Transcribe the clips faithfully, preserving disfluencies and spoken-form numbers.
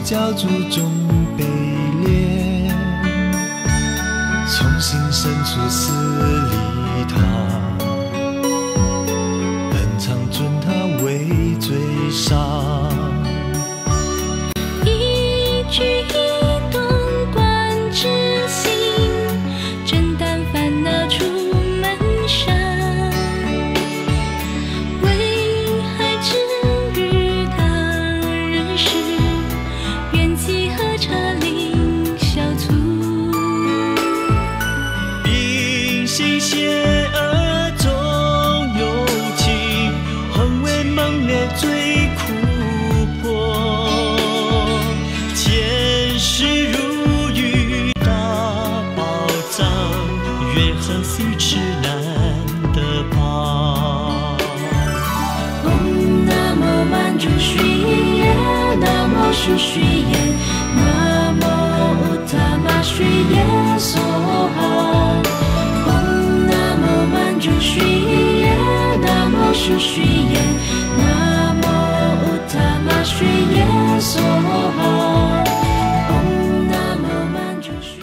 教主中卑劣，从心深处死里他，本常尊他为最上。 一举一动观之心，真担烦恼出门上。危害之日当人世，缘起何差令消除。 因心邪恶中有情，恒为猛烈最苦迫。前世如遇大宝藏，缘何须持难得拔。 嗡南无曼珠须耶，南无须须耶，南无乌塔玛须耶梭哈。嗡南无曼珠须耶，南无须须耶，南无乌塔玛须耶梭哈。嗡南无曼珠须。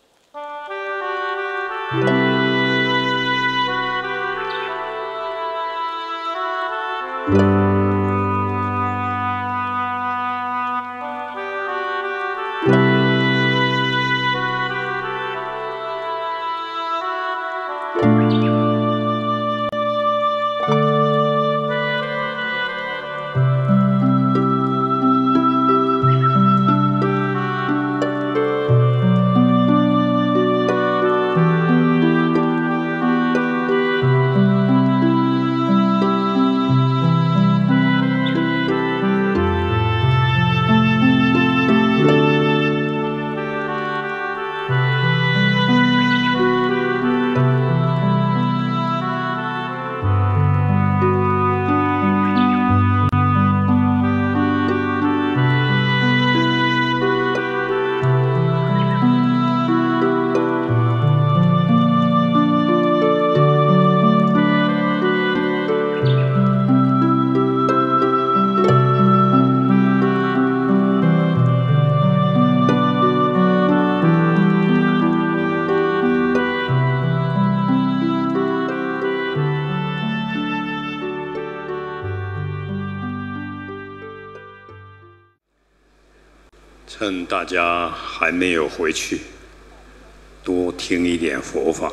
趁大家还没有回去，多听一点佛法，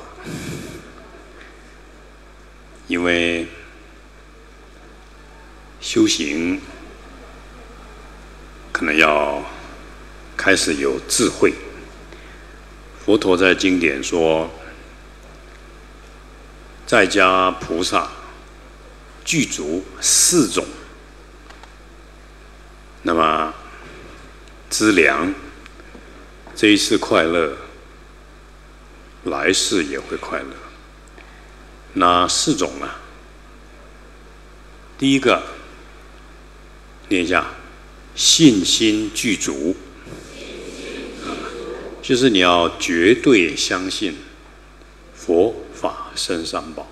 因为修行可能要开始有智慧。佛陀在经典说，在家菩萨具足四种，那么资粮，这一世快乐，来世也会快乐。哪四种呢？第一个，念一下，信心具足，就是你要绝对相信佛法僧三宝，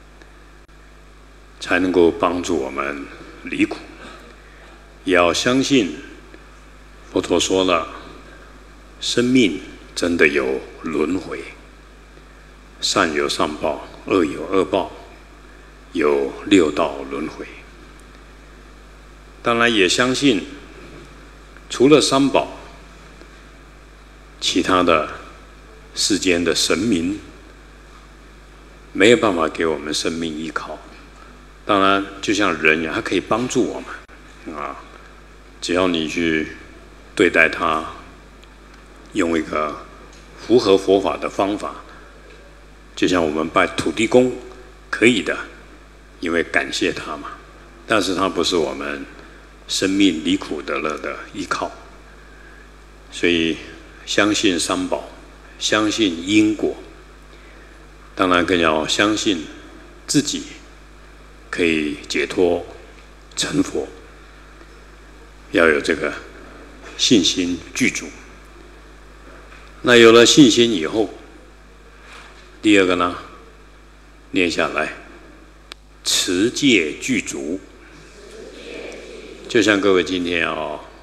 才能够帮助我们离苦。也要相信佛陀说了，生命真的有轮回，善有善报，恶有恶报，有六道轮回。当然也相信，除了三宝，其他的世间的神明没有办法给我们生命依靠。当然，就像人一样，他可以帮助我们啊，只要你去对待他，用一个符合佛法的方法，就像我们拜土地公，可以的，因为感谢他嘛。但是他不是我们生命离苦得乐的依靠，所以相信三宝，相信因果，当然更要相信自己可以解脱成佛，要有这个信心具足。那有了信心以后，第二个呢，念下来，持戒具足。就像各位今天要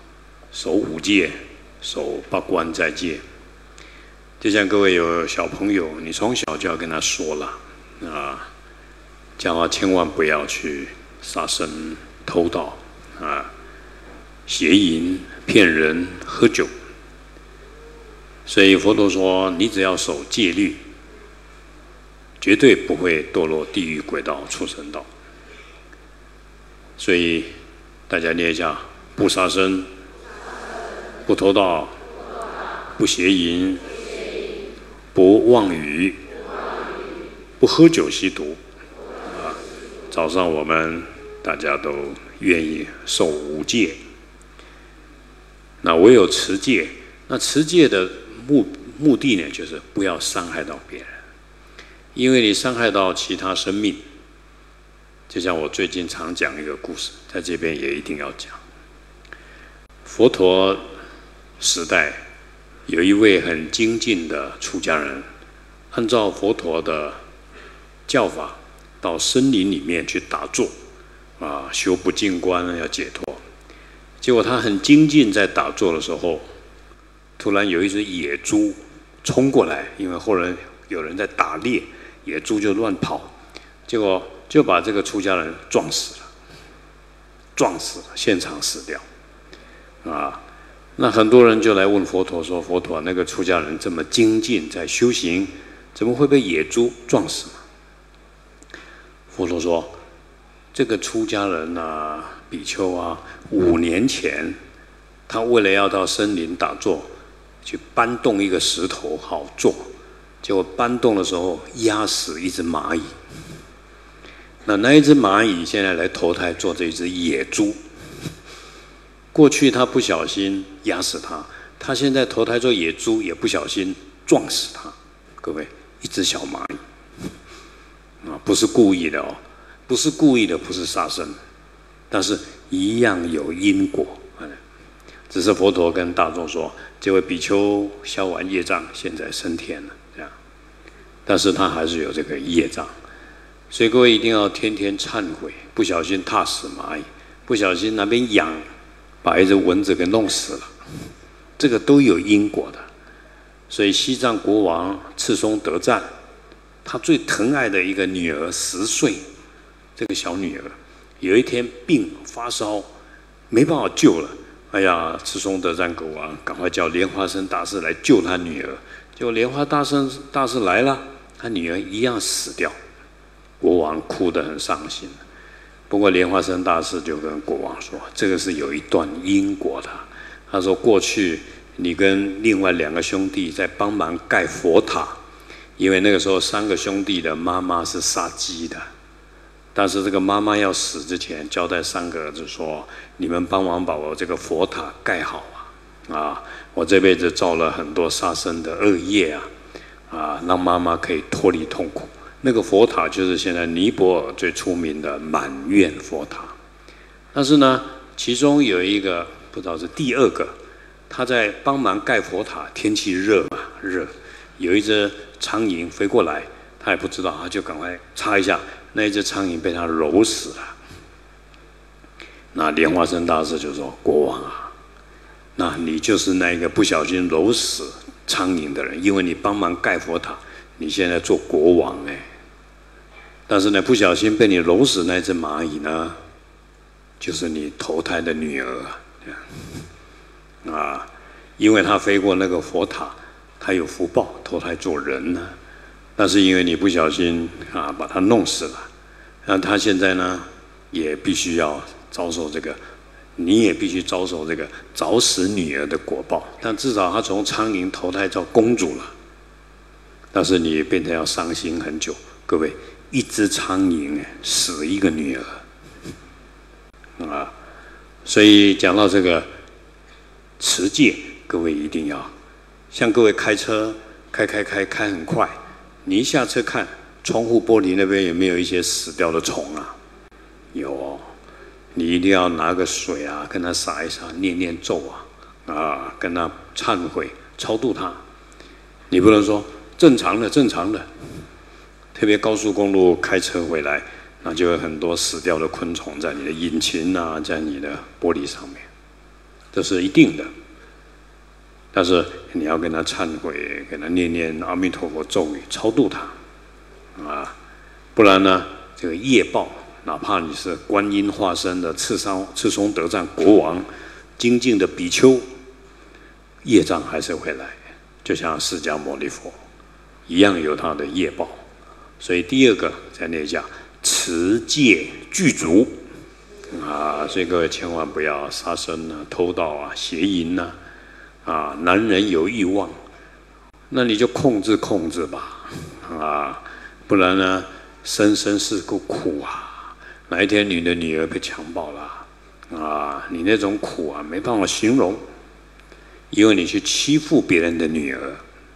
守五戒，守八关斋戒。就像各位有小朋友，你从小就要跟他说了啊，叫他千万不要去杀生、偷盗啊、邪淫、骗人、喝酒。所以佛陀说，你只要守戒律，绝对不会堕落地狱、鬼道、畜生道。所以大家念一下：不杀生，不偷盗，不邪淫，不妄语，不喝酒吸毒。啊，早上我们大家都愿意受五戒。那唯有持戒，那持戒的目目的呢，就是不要伤害到别人，因为你伤害到其他生命。就像我最近常讲一个故事，在这边也一定要讲。佛陀时代有一位很精进的出家人，按照佛陀的教法，到森林里面去打坐，啊，修不净观，要解脱。结果他很精进，在打坐的时候，突然有一只野猪冲过来，因为后来有人在打猎，野猪就乱跑，结果就把这个出家人撞死了，撞死了，现场死掉，啊，那很多人就来问佛陀说：“佛陀，那个出家人这么精进在修行，怎么会被野猪撞死呢？”佛陀说：“这个出家人啊，比丘啊，五年前，他为了要到森林打坐，去搬动一个石头好坐，结果搬动的时候压死一只蚂蚁。那那一只蚂蚁现在来投胎做这一只野猪。过去他不小心压死它，他现在投胎做野猪也不小心撞死它。各位，一只小蚂蚁啊，不是故意的哦，不是故意的，不是杀生，但是一样有因果。只是佛陀跟大众说，这位比丘消完业障，现在升天了，这样，但是他还是有这个业障。所以各位一定要天天忏悔，不小心踏死蚂蚁，不小心那边痒，把一只蚊子给弄死了，这个都有因果的。所以西藏国王赤松德赞，他最疼爱的一个女儿十岁，这个小女儿有一天病发烧，没办法救了。哎呀，赤松德赞国王赶快叫莲花生大师来救他女儿。结果莲花大师大师来了，他女儿一样死掉。国王哭得很伤心，不过莲花生大师就跟国王说，这个是有一段因果的。他说，过去你跟另外两个兄弟在帮忙盖佛塔，因为那个时候三个兄弟的妈妈是杀鸡的，但是这个妈妈要死之前交代三个儿子说，你们帮忙把我这个佛塔盖好啊！啊，我这辈子造了很多杀生的恶业啊，啊，让妈妈可以脱离痛苦。那个佛塔就是现在尼泊尔最出名的满愿佛塔。但是呢，其中有一个不知道是第二个，他在帮忙盖佛塔，天气热嘛，热，有一只苍蝇飞过来，他也不知道，他就赶快擦一下，那一只苍蝇被他揉死了。那莲花生大师就说：“国王啊，那你就是那一个不小心揉死苍蝇的人，因为你帮忙盖佛塔，你现在做国王哎。但是呢，不小心被你揉死那只蚂蚁呢，就是你投胎的女儿啊，啊，因为她飞过那个佛塔，她有福报，投胎做人呢。但是因为你不小心啊，把她弄死了，那她现在呢，也必须要遭受这个，你也必须遭受这个早死女儿的果报。但至少她从苍蝇投胎做公主了，但是你变成要伤心很久。各位，一只苍蝇哎，死一个女儿啊！所以讲到这个持戒，各位一定要，像各位开车开开开开很快，你一下车看窗户玻璃那边有没有一些死掉的虫啊？有哦，你一定要拿个水啊，跟它洒一洒，念念咒啊，啊，跟它忏悔，超度它。你不能说正常的正常的。特别高速公路开车回来，那就有很多死掉的昆虫在你的引擎啊，在你的玻璃上面， 这是一定的。但是你要跟他忏悔，给他念念阿弥陀佛咒语，超度他啊，不然呢，这个业报，哪怕你是观音化身的赤松赤松德藏国王，精进的比丘，业障还是会来，就像释迦牟尼佛一样有他的业报。所以第二个在那讲持戒具足啊，所以各位千万不要杀生啊、偷盗啊、邪淫啊。啊，男人有欲望，那你就控制控制吧，啊，不然呢，生生世故苦啊！哪一天你的女儿被强暴了，啊，你那种苦啊，没办法形容，因为你去欺负别人的女儿，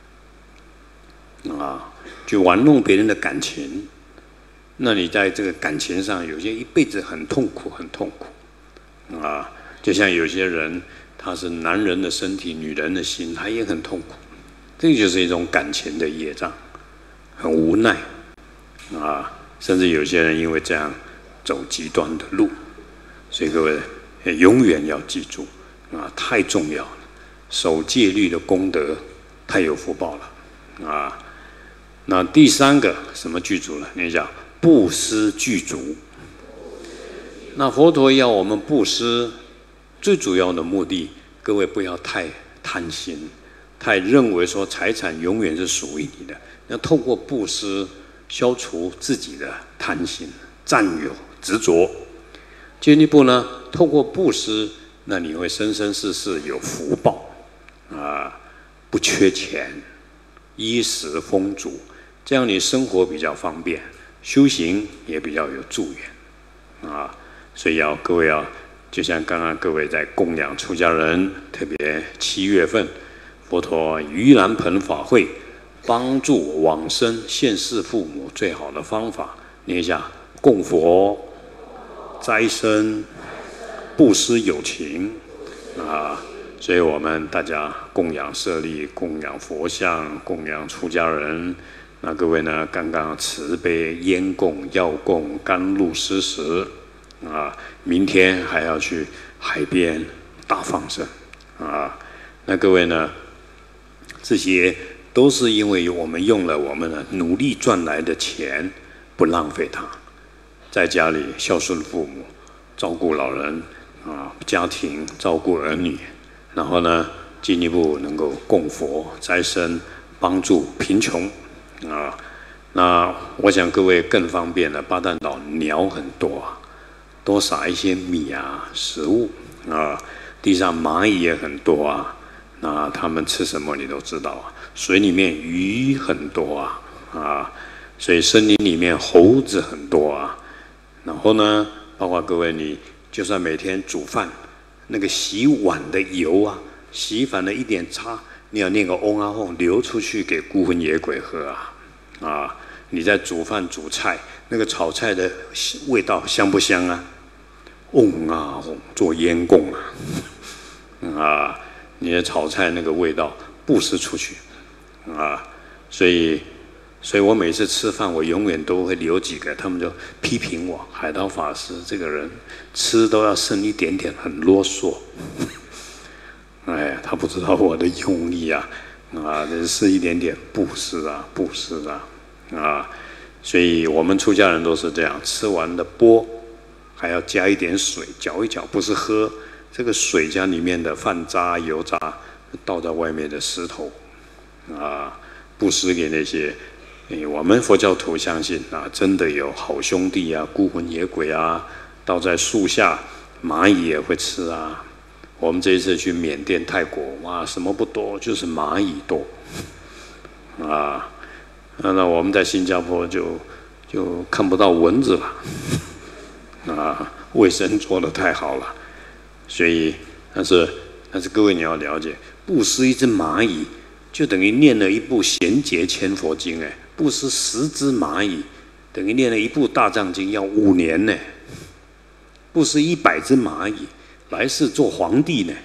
啊，去玩弄别人的感情，那你在这个感情上，有些一辈子很痛苦，很痛苦，啊，就像有些人。他是男人的身体，女人的心，他也很痛苦。这就是一种感情的业障，很无奈啊！甚至有些人因为这样走极端的路，所以各位永远要记住啊，太重要了。守戒律的功德太有福报了啊！那第三个什么具足了？你讲布施具足。那佛陀要我们布施。最主要的目的，各位不要太贪心，太认为说财产永远是属于你的。要透过布施消除自己的贪心、占有、执着。进一步呢，透过布施，那你会生生世世有福报啊，不缺钱，衣食丰足，这样你生活比较方便，修行也比较有助缘啊。所以要各位要。就像刚刚各位在供养出家人，特别七月份，佛陀盂兰盆法会，帮助往生现世父母最好的方法，念一下供佛、斋生、布施有情啊！所以我们大家供养舍利、供养佛像、供养出家人。那各位呢，刚刚慈悲烟供、药供、甘露施食。啊，明天还要去海边大放生啊！那各位呢，这些都是因为我们用了我们的努力赚来的钱，不浪费它，在家里孝顺父母，照顾老人啊，家庭照顾儿女，然后呢，进一步能够供佛、斋生，帮助贫穷啊。那我想各位更方便了，巴旦岛鸟很多啊。多撒一些米啊，食物啊，地上蚂蚁也很多啊，那他们吃什么你都知道啊。水里面鱼很多啊，啊，所以森林里面猴子很多啊。然后呢，包括各位你就算每天煮饭，那个洗碗的油啊，洗碗的一点差，你要念个嗡啊吽流出去给孤魂野鬼喝啊，啊，你在煮饭煮菜，那个炒菜的味道香不香啊？嗡啊嗡，做烟供啊，啊，你的炒菜那个味道布施出去啊，所以，所以我每次吃饭，我永远都会留几个，他们就批评我，海涛法师这个人吃都要剩一点点，很啰嗦。哎，他不知道我的用意啊，啊，这是一点点布施啊，布施啊，啊，所以我们出家人都是这样，吃完的钵。还要加一点水，搅一搅，不是喝这个水，加里面的饭渣、油渣，倒在外面的石头，啊，布施给那些，我们佛教徒相信啊，真的有好兄弟啊，孤魂野鬼啊，倒在树下，蚂蚁也会吃啊。我们这一次去缅甸、泰国，哇，什么不多，就是蚂蚁多，啊，那我们在新加坡就就看不到蚊子了。啊，卫生做得太好了，所以，但是，但是各位你要了解，布施一只蚂蚁，就等于念了一部《贤劫千佛经》哎，布施十只蚂蚁，等于念了一部《大藏经》，要五年呢。布施一百只蚂蚁，来世做皇帝呢。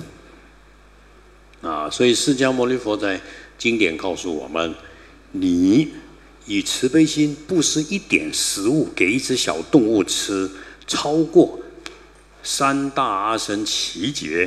啊，所以释迦牟尼佛在经典告诉我们，你。以慈悲心布施一点食物给一只小动物吃，超过三大阿僧祇劫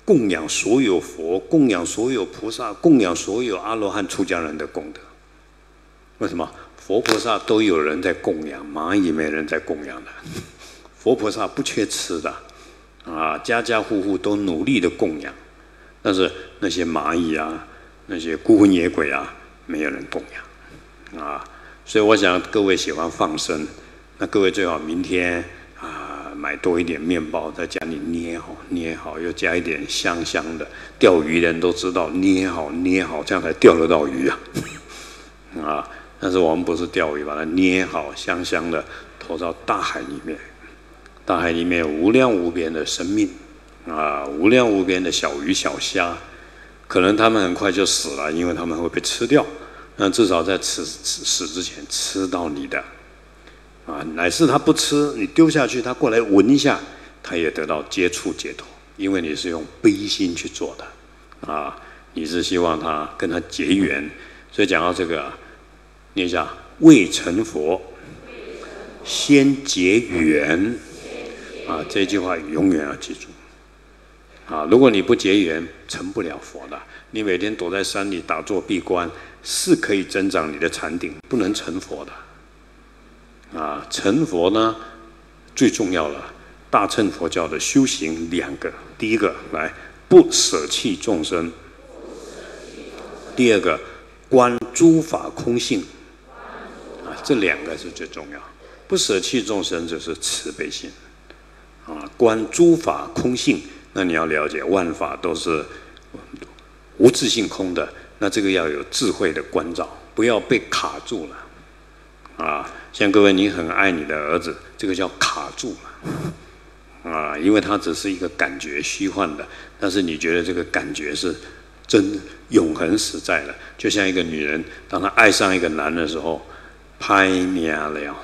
供养所有佛、供养所有菩萨、供养所有阿罗汉、出家人的功德。为什么？佛菩萨都有人在供养，蚂蚁没人在供养的。佛菩萨不缺吃的，啊，家家户户都努力的供养，但是那些蚂蚁啊，那些孤魂野鬼啊，没有人供养，啊，所以我想各位喜欢放生，那各位最好明天啊买多一点面包，在家里捏好捏好，又加一点香香的。钓鱼人都知道捏好捏好，这样才钓得到鱼啊，啊。但是我们不是钓鱼，把它捏好，香香的投到大海里面。大海里面有无量无边的生命，啊，无量无边的小鱼小虾，可能它们很快就死了，因为它们会被吃掉。那至少在死死之前吃到你的，啊，乃是它不吃，你丢下去，它过来闻一下，它也得到接触解脱，因为你是用悲心去做的，啊，你是希望它跟它结缘。所以讲到这个。念一下，未成佛，先结缘啊！这句话永远要记住啊！如果你不结缘，成不了佛的。你每天躲在山里打坐闭关，是可以增长你的禅定，不能成佛的啊！成佛呢，最重要了。大乘佛教的修行两个，第一个来不舍弃众生，第二个观诸法空性。这两个是最重要，不舍弃众生就是慈悲心，啊，观诸法空性，那你要了解万法都是无自性空的，那这个要有智慧的关照，不要被卡住了，啊，像各位你很爱你的儿子，这个叫卡住了，啊，因为他只是一个感觉虚幻的，但是你觉得这个感觉是真永恒实在的，就像一个女人，当她爱上一个男人的时候。拍命了，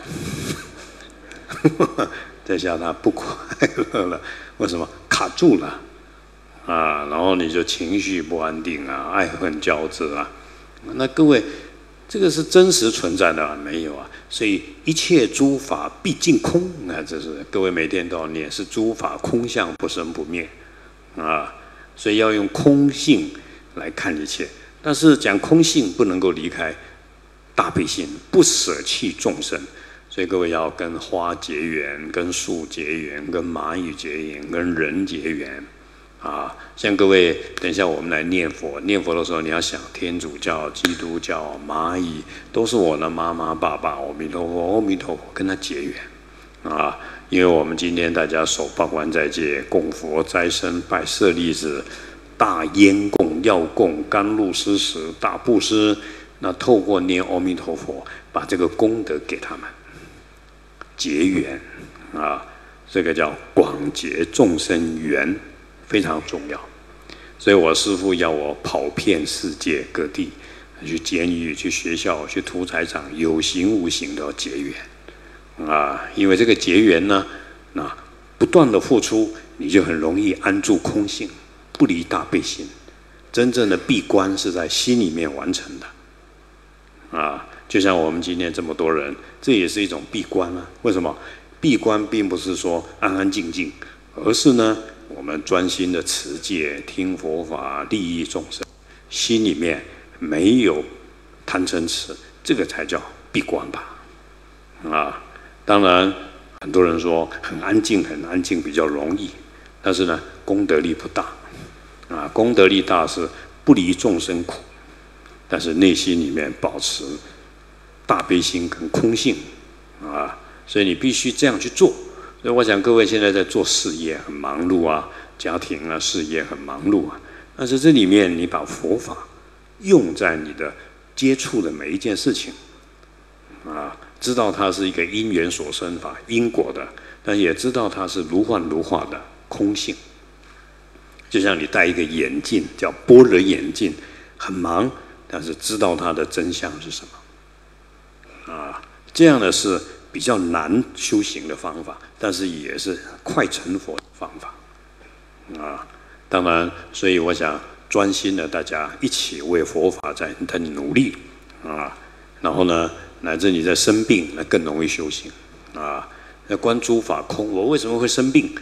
这下他不快乐了，为什么？卡住了啊，然后你就情绪不安定啊，爱恨交织啊。那各位，这个是真实存在的啊？没有啊。所以一切诸法毕竟空，那这是各位每天都要念，是诸法空相不生不灭啊。所以要用空性来看一切，但是讲空性不能够离开。大悲心，不舍弃众生，所以各位要跟花结缘，跟树结缘，跟蚂蚁结缘，跟人结缘，啊，像各位，等一下我们来念佛，念佛的时候你要想天主教、基督教、蚂蚁都是我的妈妈、爸爸，阿弥陀佛，阿弥陀佛，跟他结缘，啊，因为我们今天大家守八关斋戒，供佛斋僧，拜舍利子，大烟供、药供、甘露施食、大布施。那透过念阿弥陀佛，把这个功德给他们，结缘啊，这个叫广结众生缘，非常重要。所以我师父要我跑遍世界各地，去监狱、去学校、去屠宰场，有形无形都要结缘啊。因为这个结缘呢，那不断的付出，你就很容易安住空性，不离大悲心。真正的闭关是在心里面完成的。啊，就像我们今天这么多人，这也是一种闭关啊。为什么？闭关并不是说安安静静，而是呢，我们专心的持戒、听佛法、利益众生，心里面没有贪嗔痴，这个才叫闭关吧。啊，当然很多人说很安静，很安静比较容易，但是呢，功德力不大。啊，功德力大是不离众生苦。但是内心里面保持大悲心跟空性啊，所以你必须这样去做。所以我想各位现在在做事业很忙碌啊，家庭啊事业很忙碌啊，但是这里面你把佛法用在你的接触的每一件事情啊，知道它是一个因缘所生法，因果的，但也知道它是如幻如化的空性。就像你戴一个眼镜，叫般若眼镜，很忙。但是知道它的真相是什么啊？这样的是比较难修行的方法，但是也是快成佛的方法啊。当然，所以我想专心的大家一起为佛法在在努力啊。然后呢，乃至你在生病，那更容易修行啊。那观诸法空，我为什么会生病？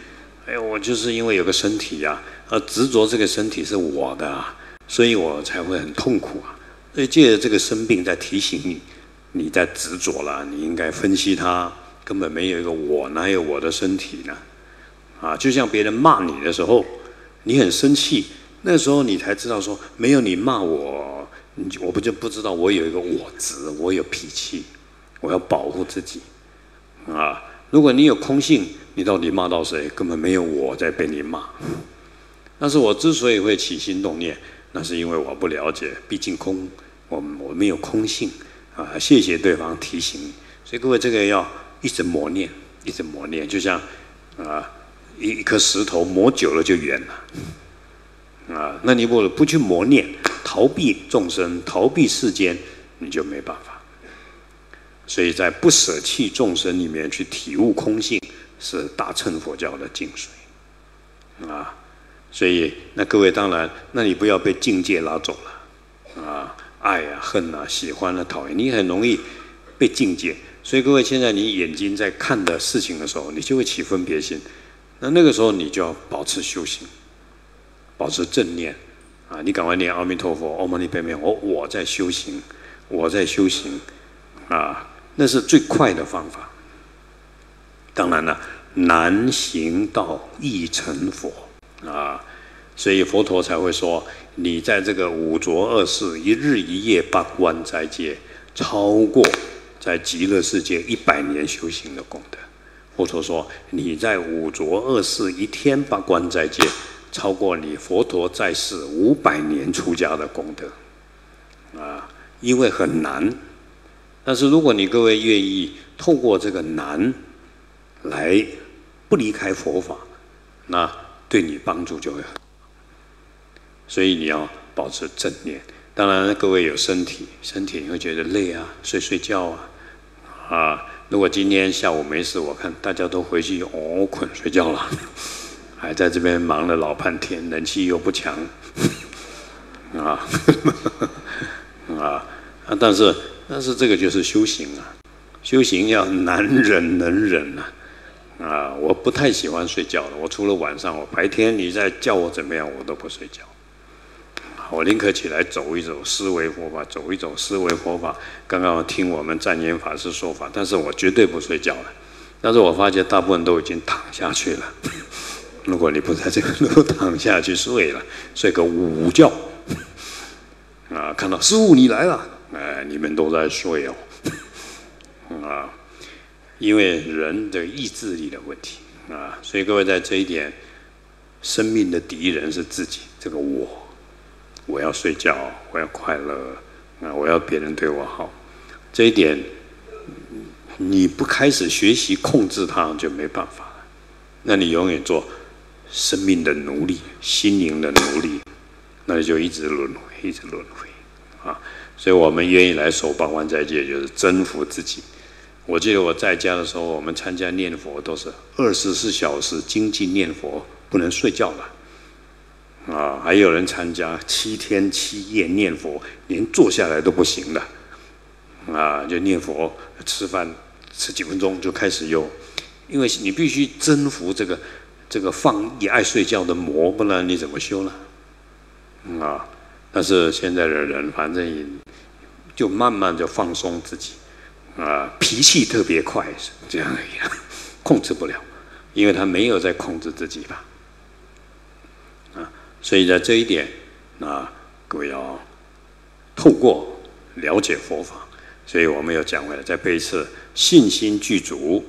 哎，我就是因为有个身体呀、啊，而执着这个身体是我的啊，所以我才会很痛苦啊。所以借着这个生病在提醒你，你在执着了，你应该分析它，根本没有一个我，哪有我的身体呢？啊，就像别人骂你的时候，你很生气，那时候你才知道说，没有你骂我，我不就不知道我有一个我执，我有脾气，我要保护自己啊。如果你有空性，你到底骂到谁？根本没有我在被你骂。但是我之所以会起心动念，那是因为我不了解，毕竟空，我我没有空性啊。谢谢对方提醒你，所以各位这个要一直磨练，一直磨练，就像啊一一颗石头磨久了就圆了啊。那你如果不去磨练，逃避众生，逃避世间，你就没办法。所以在不舍弃众生里面去体悟空性，是大乘佛教的精髓啊。所以那各位当然，那你不要被境界拉走了啊，爱啊、恨啊、喜欢啊、讨厌，你很容易被境界。所以各位现在你眼睛在看的事情的时候，你就会起分别心。那那个时候你就要保持修行，保持正念啊！你赶快念阿弥陀佛，唵嘛呢叭咪，我我在修行，我在修行啊！那是最快的方法。当然了，难行道，易成佛啊！所以佛陀才会说，你在这个五浊恶世，一日一夜八关斋戒，超过在极乐世界一百年修行的功德。佛陀说，你在五浊恶世一天八关斋戒，超过你佛陀在世五百年出家的功德啊！因为很难。但是如果你各位愿意透过这个难来不离开佛法，那对你帮助就会很。所以你要保持正念。当然，各位有身体，身体你会觉得累啊，睡睡觉啊，啊。如果今天下午没事，我看大家都回去哦困睡觉了，还在这边忙了老半天，冷气又不强，啊，啊，但是。但是这个就是修行啊，修行要难忍能忍啊，啊！我不太喜欢睡觉了，我除了晚上，我白天你再叫我怎么样，我都不睡觉。我宁可起来走一走，思维佛法，走一走，思维佛法。刚刚听我们湛严法师说法，但是我绝对不睡觉了。但是我发现大部分都已经躺下去了。如果你不在这个都躺下去睡了，睡个午觉，啊，看到师父你来了。哎，你们都在睡哦，啊，因为人的意志力的问题啊，所以各位在这一点，生命的敌人是自己，这个我，我要睡觉，我要快乐，啊，我要别人对我好，这一点，你不开始学习控制它，就没办法了，那你永远做生命的奴隶，心灵的奴隶，那你就一直轮回，一直轮回，啊。所以我们愿意来守八关斋戒，就是征服自己。我记得我在家的时候，我们参加念佛都是二十四小时精进念佛，不能睡觉了。啊，还有人参加七天七夜念佛，连坐下来都不行的。啊，就念佛，吃饭吃几分钟就开始有，因为你必须征服这个这个放逸爱睡觉的魔，不然你怎么修呢？啊。但是现在的人，反正就慢慢就放松自己，啊，脾气特别快，这样而已，控制不了，因为他没有在控制自己吧，啊，所以在这一点，啊，各位要透过了解佛法，所以我们要讲回来，再背一次：信心具足，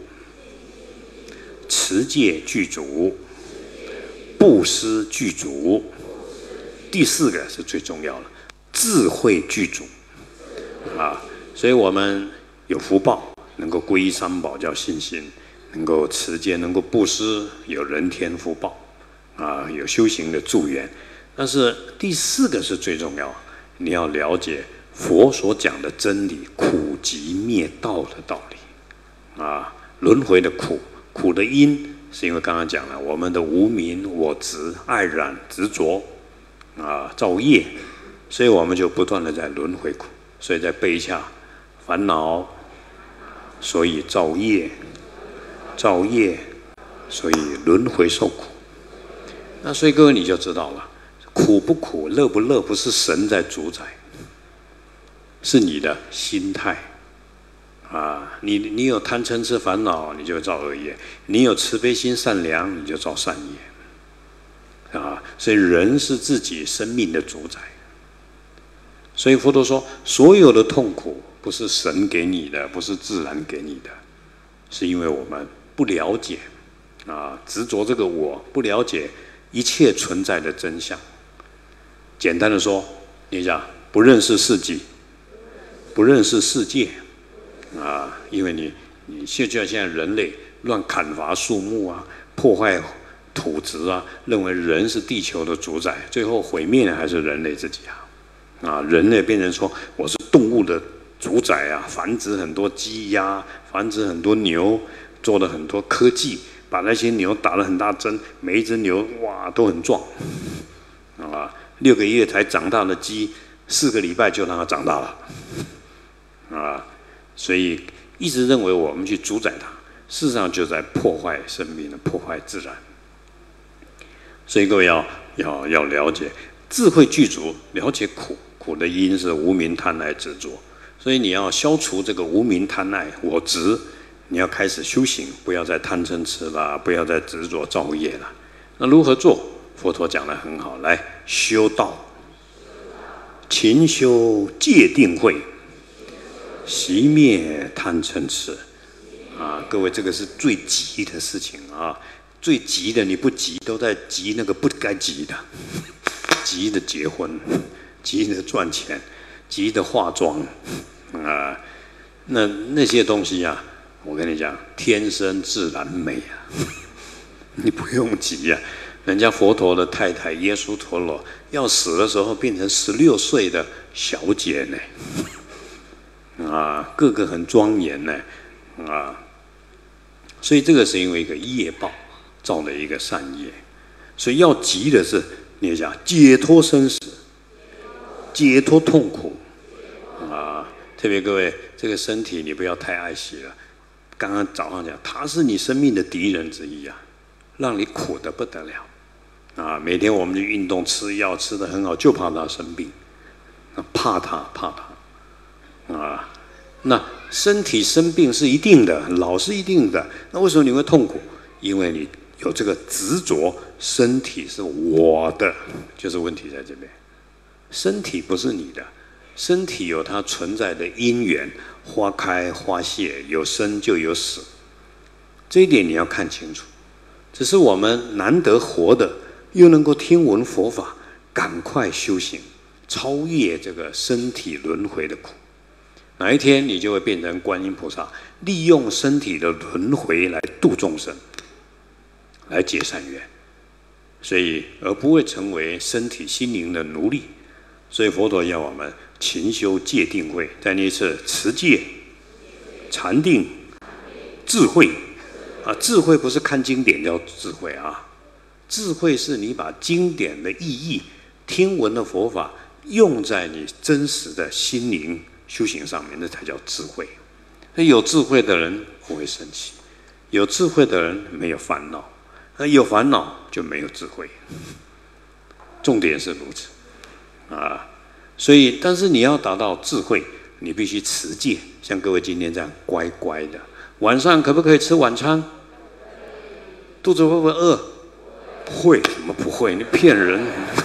持戒具足，布施具足。第四个是最重要的，智慧具足啊！所以我们有福报，能够皈依三宝叫信心，能够持戒，能够布施，有人天福报啊，有修行的助缘。但是第四个是最重要，你要了解佛所讲的真理，苦集灭道的道理啊，轮回的苦，苦的因是因为刚刚讲了我们的无明、我执、爱染、执着。啊，造业，所以我们就不断的在轮回苦，所以再背一下，烦恼，所以造业，造业，所以轮回受苦。 那所以各位你就知道了，苦不苦、乐不乐，不是神在主宰，是你的心态啊。你你有贪嗔痴烦恼，你就会造恶业；你有慈悲心善良，你就造善业啊。所以人是自己生命的主宰。所以佛陀说，所有的痛苦不是神给你的，不是自然给你的，是因为我们不了解啊，执着这个我，不了解一切存在的真相。简单的说，你讲不认识自己，不认识世界啊，因为你你就像现在人类乱砍伐树木啊，破坏土质啊，认为人是地球的主宰，最后毁灭的还是人类自己啊。啊，人类变成说我是动物的主宰啊，繁殖很多鸡鸭，繁殖很多牛，做了很多科技，把那些牛打了很大针，每一只牛哇都很壮，啊，六个月才长大的鸡，四个礼拜就让它长大了，啊，所以一直认为我们去主宰它，事实上就在破坏生命，破坏自然。所以各位要要要了解智慧具足，了解苦。苦的因是无明贪爱执着，所以你要消除这个无明贪爱我执，你要开始修行，不要再贪嗔痴啦，不要再执着造业了。那如何做？佛陀讲得很好，来修道，勤修戒定慧，熄灭贪嗔痴。啊，各位，这个是最急的事情啊！最急的你不急，都在急那个不该急的，急的结婚。急着赚钱，急着化妆，啊，那那些东西啊，我跟你讲，天生自然美啊，你不用急啊。人家佛陀的太太耶输陀罗要死的时候，变成十六岁的小姐呢，啊，个个很庄严呢，啊，所以这个是因为一个业报造了一个善业，所以要急的是，你讲解脱生死。解脱痛苦啊！特别各位，这个身体你不要太爱惜了。刚刚早上讲，它是你生命的敌人之一啊，让你苦得不得了啊！每天我们就运动、吃药，吃得很好，就怕它生病，怕它，怕它啊！那身体生病是一定的，老是一定的。那为什么你会痛苦？因为你有这个执着，身体是我的，就是问题在这边。身体不是你的，身体有它存在的因缘，花开花谢，有生就有死，这一点你要看清楚。只是我们难得活的，又能够听闻佛法，赶快修行，超越这个身体轮回的苦。哪一天你就会变成观音菩萨，利用身体的轮回来度众生，来结善缘，所以而不会成为身体心灵的奴隶。所以佛陀要我们勤修戒定慧，再念一次：持戒、禅定、智慧。啊，智慧不是看经典叫智慧啊，智慧是你把经典的意义、听闻的佛法用在你真实的心灵修行上面，那才叫智慧。所以有智慧的人不会生气，有智慧的人没有烦恼，那有烦恼就没有智慧。重点是如此。啊，所以，但是你要达到智慧，你必须持戒，像各位今天这样乖乖的。晚上可不可以吃晚餐？肚子会不会饿？不会，怎么不会？你骗人！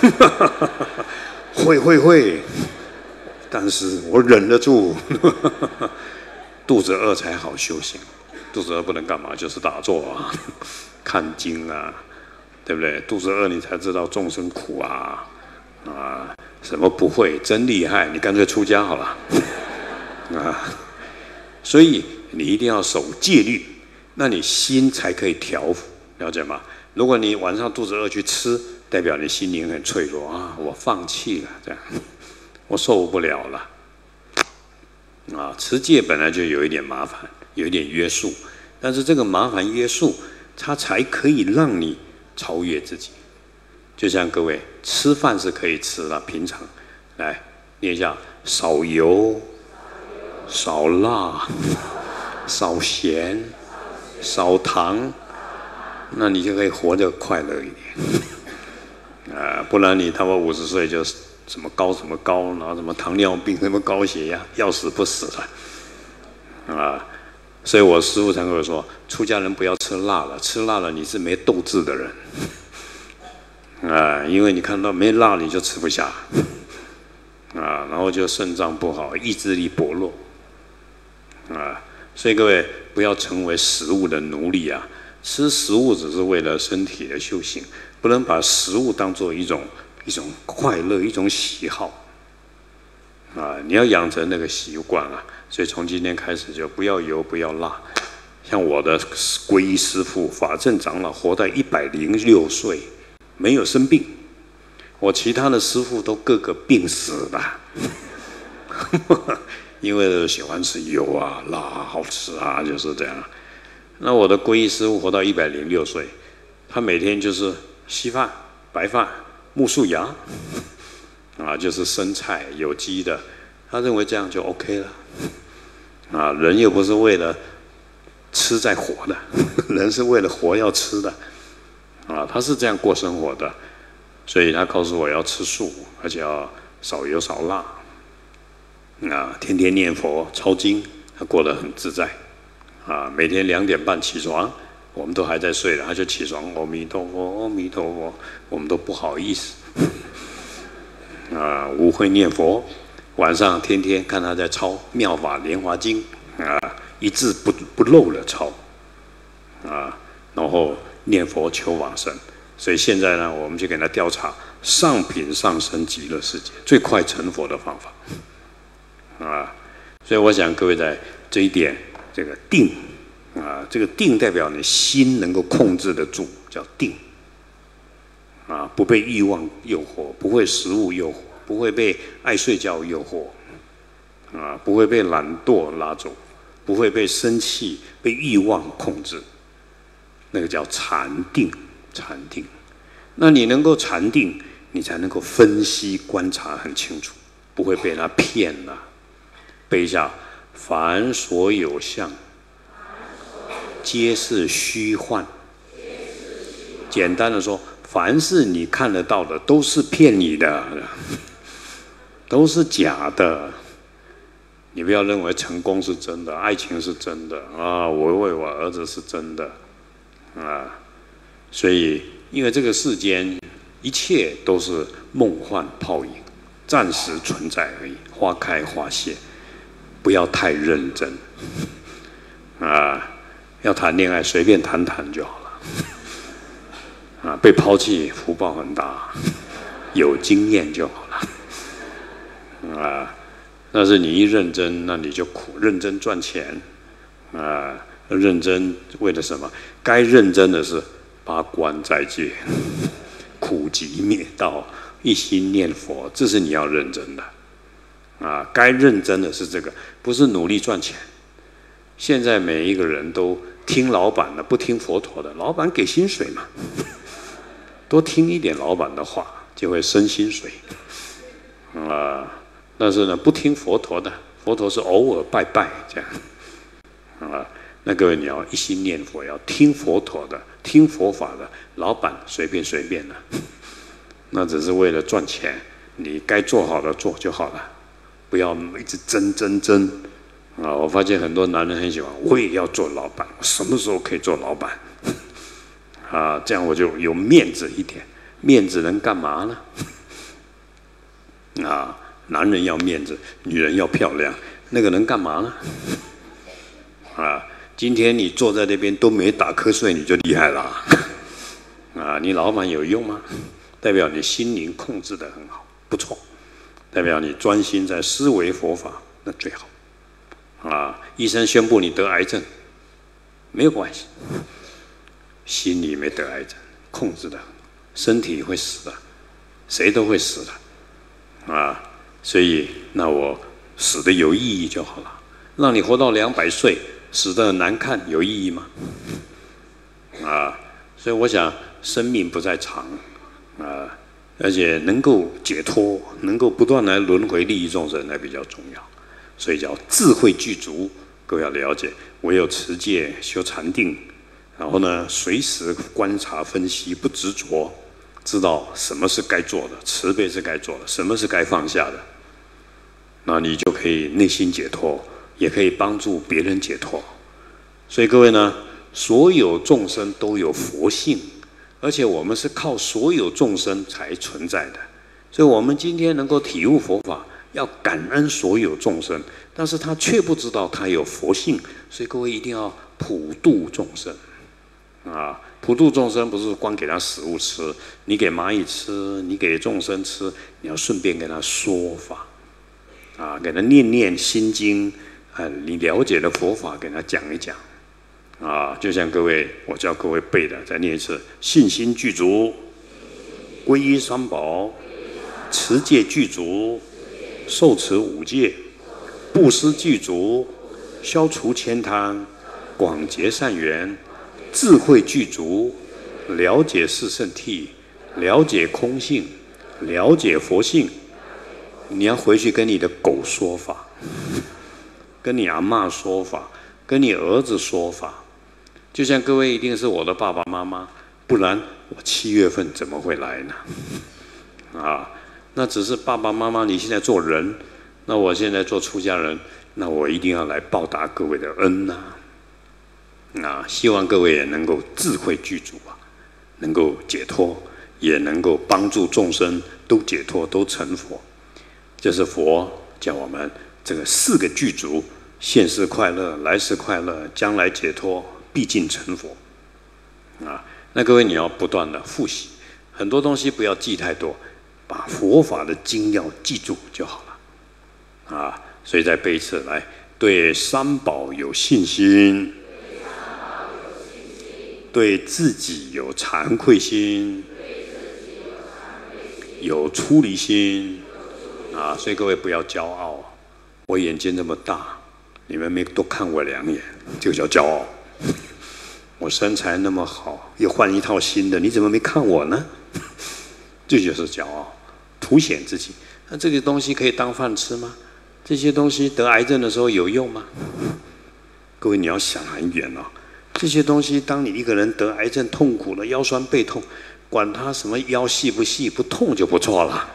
会会会，但是我忍得住。肚子饿才好修行，肚子饿不能干嘛？就是打坐啊，看经啊，对不对？肚子饿你才知道众生苦啊。啊，什么不会？真厉害！你干脆出家好了。啊，所以你一定要守戒律，那你心才可以调伏，了解吗？如果你晚上肚子饿去吃，代表你心灵很脆弱啊，我放弃了，这样我受不了了。啊，持戒本来就有一点麻烦，有一点约束，但是这个麻烦约束，它才可以让你超越自己。就像各位吃饭是可以吃的，平常来念一下：少油、少辣、少咸、少糖，那你就可以活得快乐一点。 不然你他妈五十岁就什么高什么高，然后什么糖尿病、什么高血压，要死不死的啊！所以我师父常跟我说，出家人不要吃辣了，吃辣了你是没斗志的人啊，因为你看到没辣你就吃不下啊，然后就肾脏不好，意志力薄弱啊，所以各位不要成为食物的奴隶啊！吃食物只是为了身体的修行，不能把食物当作一种一种快乐、一种喜好啊！你要养成那个习惯啊！所以从今天开始就不要油，不要辣。像我的皈依师父法正长老，活到一百零六岁，没有生病。我其他的师父都个个病死了，因为喜欢吃油啊、辣啊、好吃啊，就是这样。那我的皈依师父活到一百零六岁，他每天就是稀饭、白饭、木薯芽，啊，就是生菜有机的，他认为这样就 OK 了。啊，人又不是为了吃在活的，人是为了活要吃的，啊，他是这样过生活的，所以他告诉我要吃素，而且要少油少辣，啊，天天念佛抄经，他过得很自在。啊，每天两点半起床，我们都还在睡了，他就起床，阿弥陀佛，阿弥陀佛，我们都不好意思。啊，无会念佛，晚上天天看他在抄《妙法莲华经》，啊，一字不不漏的抄，啊，然后念佛求往生。所以现在呢，我们就给他调查上品上生极乐世界最快成佛的方法，啊，所以我想各位在这一点。这个定啊，这个定代表你心能够控制得住，叫定啊，不被欲望诱惑，不会食物诱惑，不会被爱睡觉诱惑啊，不会被懒惰拉走，不会被生气、被欲望控制，那个叫禅定。禅定，那你能够禅定，你才能够分析观察很清楚，不会被他骗了。背一下。凡所有相，皆是虚幻。简单的说，凡是你看得到的，都是骗你的，都是假的。你不要认为成功是真的，爱情是真的啊，我为我儿子是真的啊。所以，因为这个世间一切都是梦幻泡影，暂时存在而已，花开花谢。不要太认真啊！要谈恋爱随便谈谈就好了啊！被抛弃福报很大，有经验就好了啊！但是你一认真，那你就苦，认真赚钱啊！认真为了什么？该认真的是八关斋戒、苦集灭道、一心念佛，这是你要认真的。啊，该认真的是这个，不是努力赚钱。现在每一个人都听老板的，不听佛陀的。老板给薪水嘛，多听一点老板的话，就会升薪水。啊，但是呢，不听佛陀的，佛陀是偶尔拜拜这样。啊，那各位你要一心念佛，要听佛陀的，听佛法的。老板随便随便的，那只是为了赚钱。你该做好的做就好了。不要一直争争争啊！我发现很多男人很喜欢，我也要做老板，我什么时候可以做老板啊？这样我就有面子一点。面子能干嘛呢？啊，男人要面子，女人要漂亮，那个能干嘛呢？啊，今天你坐在那边都没打瞌睡，你就厉害了啊！你老板有用吗？代表你心灵控制得很好，不错。代表你专心在思维佛法，那最好啊！医生宣布你得癌症，没有关系，心里没得癌症，控制的，身体会死的，谁都会死的啊！所以，那我死的有意义就好了。让你活到两百岁，死的难看，有意义吗？啊！所以我想，生命不在长啊。而且能够解脱，能够不断来轮回利益众生，那比较重要。所以叫智慧具足，各位要了解。唯有持戒、修禅定，然后呢，随时观察分析，不执着， 知道什么是该做的，慈悲是该做的，什么是该放下的，那你就可以内心解脱，也可以帮助别人解脱。所以各位呢，所有众生都有佛性，而且我们是靠所有众生才存在的。所以我们今天能够体悟佛法，要感恩所有众生，但是他却不知道他有佛性，所以各位一定要普度众生啊！普度众生不是光给他食物吃，你给蚂蚁吃，你给众生吃，你要顺便给他说法啊，给他念念心经啊，你了解的佛法给他讲一讲啊。就像各位，我教各位背的，再念一次：信心具足，皈依三宝，持戒具足，受持五戒，布施具足，消除慳贪，广结善缘，智慧具足，了解四圣谛，了解空性，了解佛性。你要回去跟你的狗说法，跟你阿嬷说法，跟你儿子说法。就像各位一定是我的爸爸妈妈，不然我七月份怎么会来呢？啊，那只是爸爸妈妈，你现在做人，那我现在做出家人，那我一定要来报答各位的恩呐、啊！啊，希望各位也能够智慧具足啊，能够解脱，也能够帮助众生都解脱，都成佛。这是佛叫我们这个四个具足：现世快乐，来世快乐，将来解脱，必尽成佛。啊，那各位你要不断的复习，很多东西不要记太多，把佛法的精要记住就好了。啊，所以再背一次来，对三宝有信心。对自己有惭愧心，有出离心啊！所以各位不要骄傲，我眼睛这么大，你们没多看我两眼，就叫骄傲。我身材那么好，又换一套新的，你怎么没看我呢？这就是骄傲，凸显自己。那这个东西可以当饭吃吗？这些东西得癌症的时候有用吗？各位你要想很远哦。这些东西，当你一个人得癌症痛苦了，腰酸背痛，管他什么腰细不细，不痛就不错了。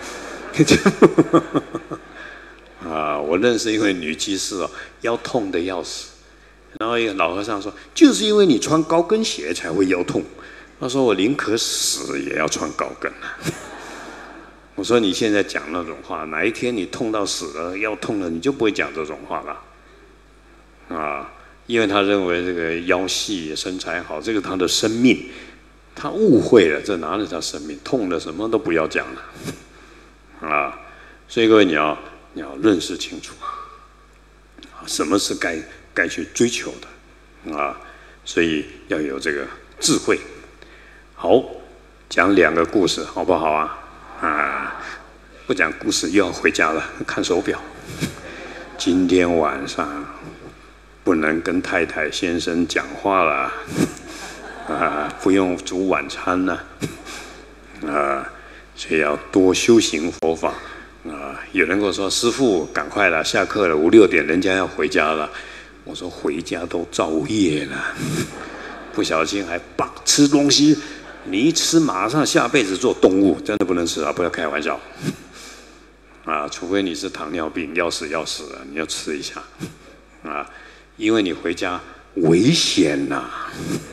啊，我认识一位女居士哦，腰痛的要死，然后一个老和尚说，就是因为你穿高跟鞋才会腰痛。他说我宁可死也要穿高跟啊。我说你现在讲那种话，哪一天你痛到死了，腰痛了，你就不会讲这种话了。啊。因为他认为这个腰细身材好，这个他的生命，他误会了，这哪是他生命？痛了什么都不要讲了，啊！所以各位你要你要认识清楚，啊，什么是该该去追求的，啊！所以要有这个智慧。好，讲两个故事好不好啊？啊，不讲故事又要回家了，看手表，今天晚上。不能跟太太先生讲话了，啊，不用煮晚餐了，啊，所以要多修行佛法，啊，有人跟我说：“师父，赶快了，下课了，五六点，人家要回家了。”我说：“回家都造业了，不小心还把吃东西，你一吃马上下辈子做动物，真的不能吃啊！不要开玩笑，啊，除非你是糖尿病，要死要死了，你要吃一下，啊。”因为你回家危险呐、啊，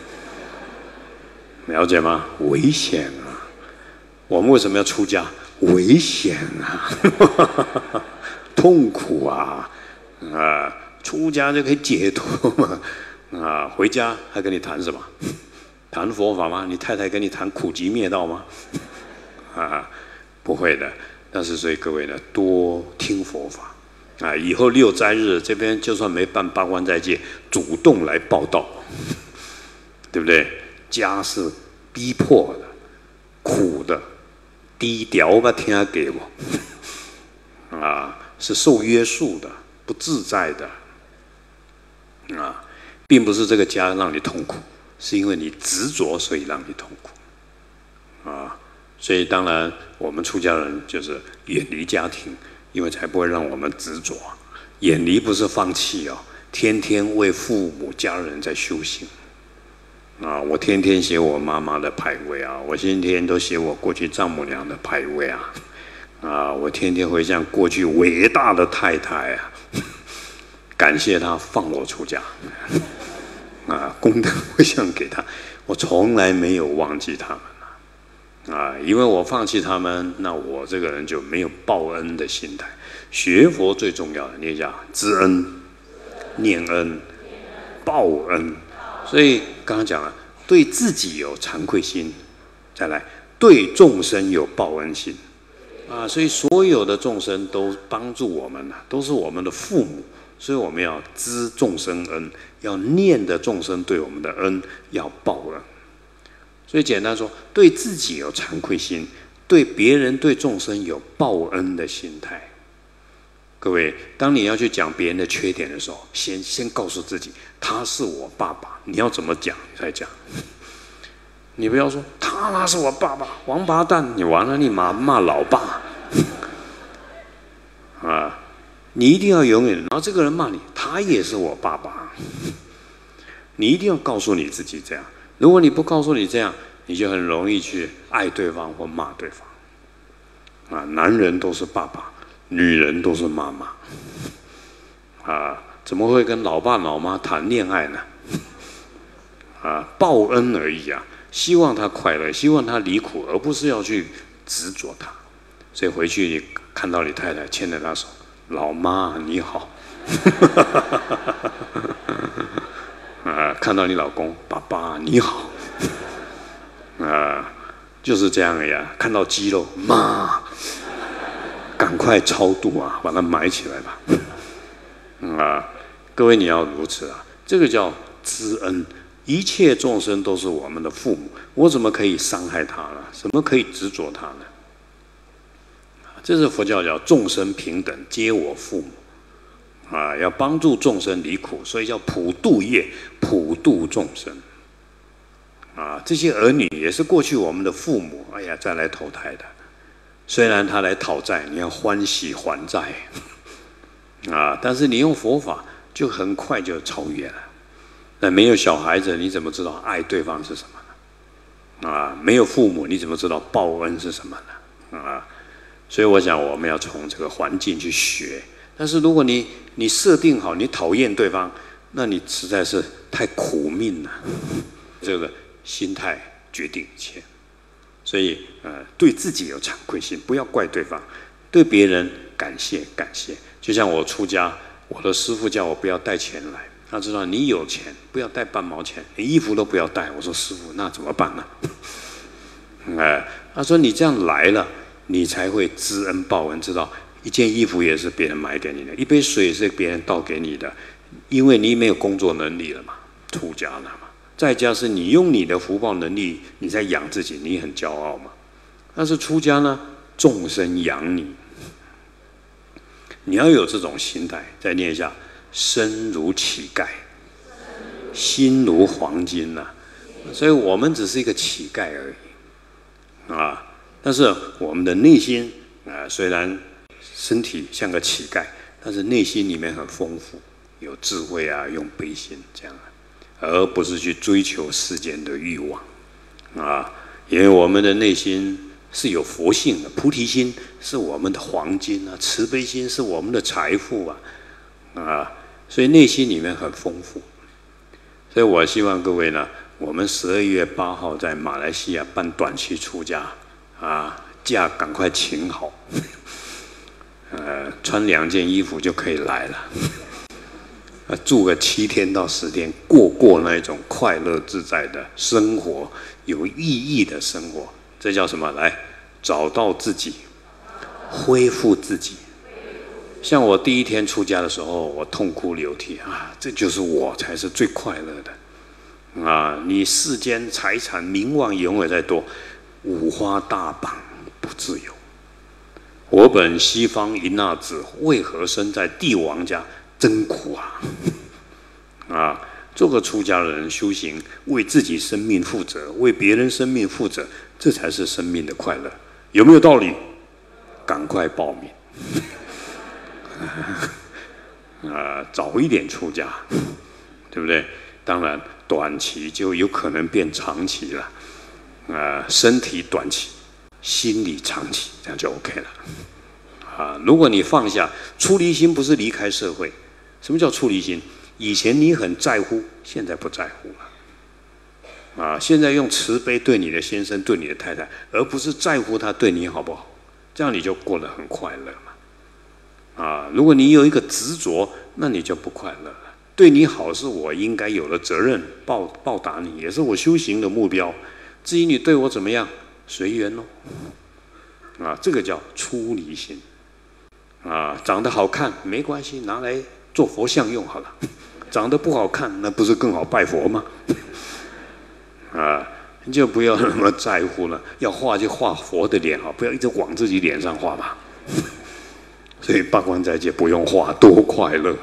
了解吗？危险啊！我们为什么要出家？危险啊，痛苦啊！啊，出家就可以解脱嘛！啊，回家还跟你谈什么？谈佛法吗？你太太跟你谈苦集灭道吗？啊，不会的。但是所以各位呢，多听佛法。啊，以后六斋日这边就算没办八关斋戒，主动来报道，对不对？家是逼迫的、苦的、低调吧，听给我，啊，是受约束的、不自在的，啊，并不是这个家让你痛苦，是因为你执着，所以让你痛苦，啊，所以当然我们出家人就是远离家庭。因为才不会让我们执着，远离不是放弃哦，天天为父母家人在修行， 啊，我天天写我妈妈的牌位啊，我天天都写我过去丈母娘的牌位啊，啊，我天天会向过去伟大的太太啊，感谢她放我出家，啊，功德回向给她，我从来没有忘记他们啊，因为我放弃他们，那我这个人就没有报恩的心态。学佛最重要的，念一下知恩、念恩、报恩。所以刚刚讲了，对自己有惭愧心，再来对众生有报恩心啊。所以所有的众生都帮助我们了，都是我们的父母，所以我们要知众生恩，要念的众生对我们的恩，要报恩。所以简单说，对自己有惭愧心，对别人、对众生有报恩的心态。各位，当你要去讲别人的缺点的时候，先先告诉自己，他是我爸爸。你要怎么讲，你才讲。你不要说他那是我爸爸，王八蛋！你完了，你骂骂老爸啊！你一定要永远，然后这个人骂你，他也是我爸爸。你一定要告诉你自己这样。如果你不告诉你这样，你就很容易去爱对方或骂对方。啊，男人都是爸爸。女人都是妈妈，啊，怎么会跟老爸老妈谈恋爱呢？啊，报恩而已啊，希望他快乐，希望他离苦，而不是要去执着他。所以回去你看到你太太牵着他手，老妈你好，啊，看到你老公爸爸你好，啊，就是这样呀。看到肌肉妈。赶快超度啊，把它埋起来吧。嗯啊，各位你要如此啊，这个叫知恩。一切众生都是我们的父母，我怎么可以伤害他呢？怎么可以执着他呢？这是佛教叫众生平等，皆我父母啊，要帮助众生离苦，所以叫普度业，普度众生啊。这些儿女也是过去我们的父母，哎呀，再来投胎的。虽然他来讨债，你要欢喜还债啊！但是你用佛法，就很快就超越了。那没有小孩子，你怎么知道爱对方是什么呢？啊，没有父母，你怎么知道报恩是什么呢？啊，所以我想我们要从这个环境去学。但是如果你你设定好，你讨厌对方，那你实在是太苦命了。这个心态决定一切。所以，呃，对自己有惭愧心，不要怪对方；对别人感谢感谢。就像我出家，我的师父叫我不要带钱来，他知道你有钱，不要带半毛钱，连衣服都不要带。我说师父，那怎么办呢？哎，他说你这样来了，你才会知恩报恩，知道一件衣服也是别人买给你的，一杯水也是别人倒给你的，因为你没有工作能力了嘛，出家了嘛。在家是你用你的福报能力，你在养自己，你很骄傲嘛。但是出家呢，众生养你，你要有这种心态。再念一下：身如乞丐，心如黄金呐、啊。所以我们只是一个乞丐而已啊。但是我们的内心啊，虽然身体像个乞丐，但是内心里面很丰富，有智慧啊，用悲心这样。而不是去追求世间的欲望，啊，因为我们的内心是有佛性的，菩提心是我们的黄金啊，慈悲心是我们的财富啊，啊，所以内心里面很丰富。所以我希望各位呢，我们十二月八号在马来西亚办短期出家，啊，假赶快请好，呃，穿两件衣服就可以来了。住个七天到十天，过过那种快乐自在的生活，有意义的生活，这叫什么？来，找到自己，恢复自己。像我第一天出家的时候，我痛哭流涕啊，这就是我才是最快乐的啊！你世间财产名望永远在多，五花大绑不自由。我本西方一纳子，为何生在帝王家？真苦啊！啊，做个出家的人修行，为自己生命负责，为别人生命负责，这才是生命的快乐。有没有道理？赶快报名啊！早一点出家，对不对？ 当然短期就有可能变长期了。啊、呃，身体短期，心理长期，这样就 OK 了。啊，如果你放下出离心，不是离开社会。什么叫出离心？以前你很在乎，现在不在乎了。啊，现在用慈悲对你的先生、对你的太太，而不是在乎他对你好不好，这样你就过得很快乐嘛。啊，如果你有一个执着，那你就不快乐了。对你好是我应该有的责任，报报答你，也是我修行的目标。至于你对我怎么样，随缘咯。啊，这个叫出离心。啊，长得好看没关系，拿来做佛像用好了。长得不好看，那不是更好拜佛吗？啊，你就不要那么在乎了。要画就画佛的脸啊，不要一直往自己脸上画嘛。所以八关斋戒不用画，多快乐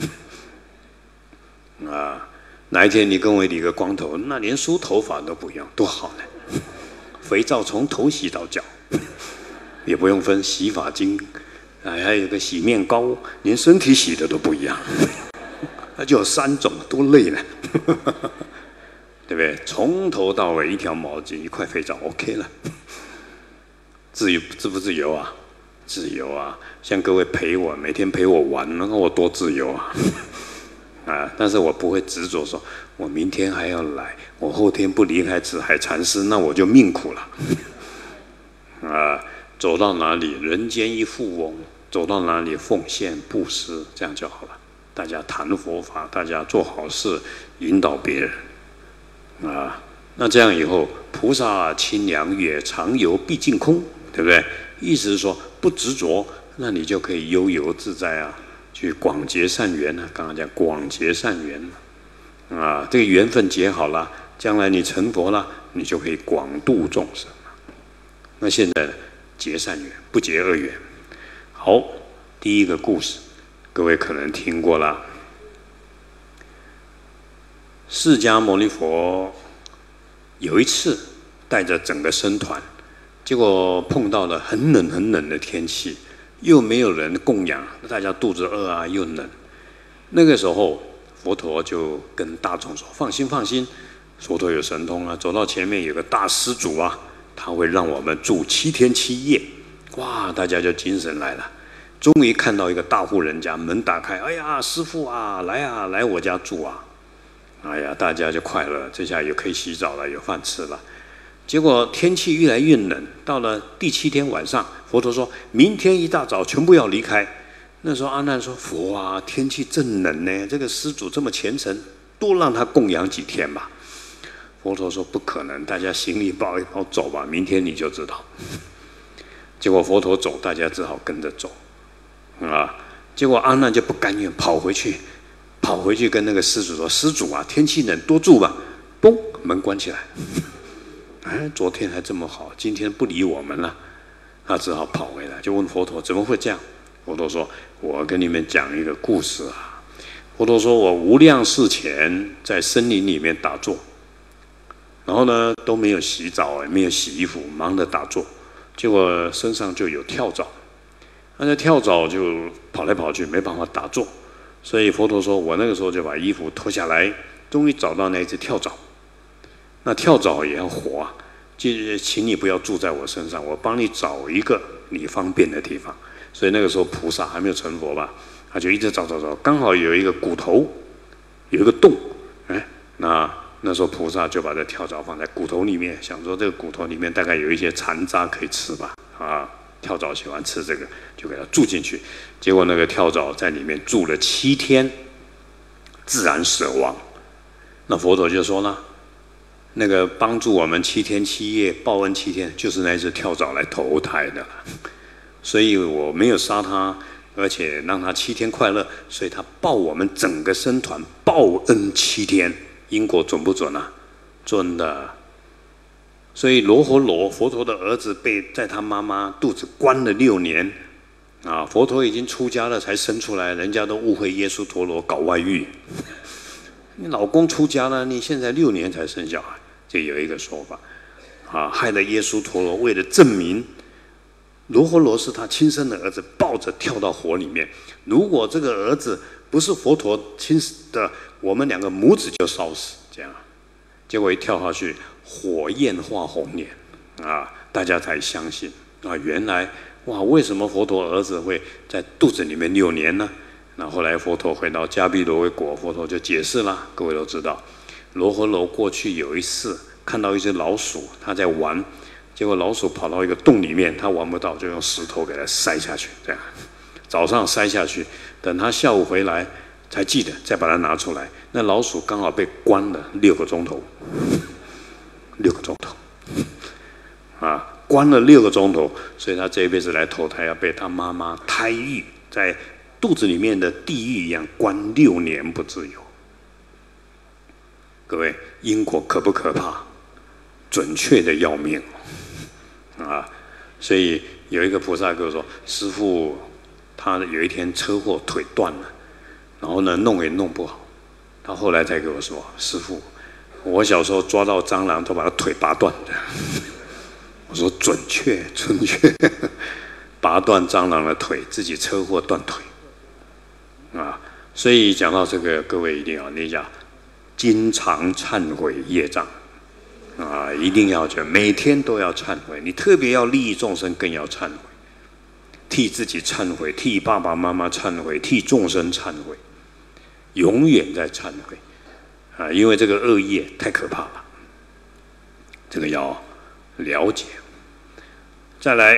啊！哪一天你跟我理个光头，那连梳头发都不用，多好呢！肥皂从头洗到脚，也不用分洗发精。哎，还有个洗面膏，连身体洗的都不一样，那就有三种，多累呢，对不对？从头到尾一条毛巾，一块肥皂 ，OK 了。自由自不自由啊？自由啊！像各位陪我，每天陪我玩，那我多自由啊！啊，但是我不会执着说，我明天还要来，我后天不离开紫海禅师，那我就命苦了。啊，走到哪里，人间一富翁。走到哪里奉献布施，这样就好了。大家谈佛法，大家做好事，引导别人啊。那这样以后，菩萨清凉月，常游毕竟空，对不对？意思是说不执着，那你就可以悠游自在啊，去广结善缘啊。刚刚讲广结善缘啊，这个缘分结好了，将来你成佛了，你就可以广度众生。那现在结善缘，不结恶缘。好，第一个故事，各位可能听过了。释迦牟尼佛有一次带着整个僧团，结果碰到了很冷很冷的天气，又没有人供养，大家肚子饿啊，又冷。那个时候，佛陀就跟大众说：“放心，放心，佛陀有神通啊，走到前面有个大施主啊，他会让我们住七天七夜。”哇，大家就精神来了。终于看到一个大户人家，门打开，哎呀，师父啊，来啊，来我家住啊！哎呀，大家就快乐，这下也可以洗澡了，有饭吃了。结果天气越来越冷，到了第七天晚上，佛陀说明天一大早全部要离开。那时候阿难说：“佛啊，天气正冷呢，这个施主这么虔诚，多让他供养几天吧。”佛陀说：“不可能，大家行李包一包走吧，明天你就知道。”结果佛陀走，大家只好跟着走。啊！结果阿难就不甘愿，跑回去，跑回去跟那个施主说：“施主啊，天气冷，多住吧。”嘣，门关起来。哎，昨天还这么好，今天不理我们了，他只好跑回来，就问佛陀：“怎么会这样？”佛陀说：“我跟你们讲一个故事啊。”佛陀说：“我无量世前在森林里面打坐，然后呢都没有洗澡，也没有洗衣服，忙着打坐，结果身上就有跳蚤。”那跳蚤就跑来跑去，没办法打坐，所以佛陀说：“我那个时候就把衣服脱下来，终于找到那只跳蚤。那跳蚤也要活啊，就请你不要住在我身上，我帮你找一个你方便的地方。”所以那个时候菩萨还没有成佛吧，他就一直找找找，刚好有一个骨头，有一个洞，哎，那那时候菩萨就把这跳蚤放在骨头里面，想说这个骨头里面大概有一些残渣可以吃吧，啊。跳蚤喜欢吃这个，就给它住进去。结果那个跳蚤在里面住了七天，自然死亡。那佛陀就说了，那个帮助我们七天七夜报恩七天，就是那只跳蚤来投胎的了。所以我没有杀它，而且让它七天快乐，所以他报我们整个僧团报恩七天，因果准不准啊？准的。所以罗睺罗佛陀的儿子被在他妈妈肚子关了六年，啊，佛陀已经出家了才生出来，人家都误会耶稣陀罗搞外遇。你老公出家了，你现在六年才生小孩，这有一个说法，啊，害得耶稣陀罗为了证明罗睺罗是他亲生的儿子，抱着跳到火里面。如果这个儿子不是佛陀亲的，我们两个母子就烧死。这样，结果一跳下去，火焰化红脸啊，大家才相信啊，原来哇，为什么佛陀儿子会在肚子里面六年呢？那后来佛陀回到迦毗罗卫国，佛陀就解释了，各位都知道，罗睺罗过去有一次看到一只老鼠，他在玩。结果老鼠跑到一个洞里面，他玩不到，就用石头给它塞下去。这样，早上塞下去，等他下午回来才记得再把它拿出来。那老鼠刚好被关了六个钟头，六个钟头，啊，关了六个钟头，所以他这一辈子来投胎要被他妈妈胎狱在肚子里面的地狱一样关六年不自由。各位，因果可不可怕？准确的要命。啊，所以有一个菩萨跟我说：“师父，他有一天车祸腿断了，然后呢弄也弄不好。他后来才跟我说：‘师父，我小时候抓到蟑螂都把他腿拔断的。’我说：‘准确，准确，拔断蟑螂的腿，自己车祸断腿。’啊，所以讲到这个，各位一定要念一下，经常忏悔业障。”啊，一定要这样，每天都要忏悔。你特别要利益众生，更要忏悔，替自己忏悔，替爸爸妈妈忏悔，替众生忏悔，永远在忏悔啊！因为这个恶业太可怕了，这个要了解。再来，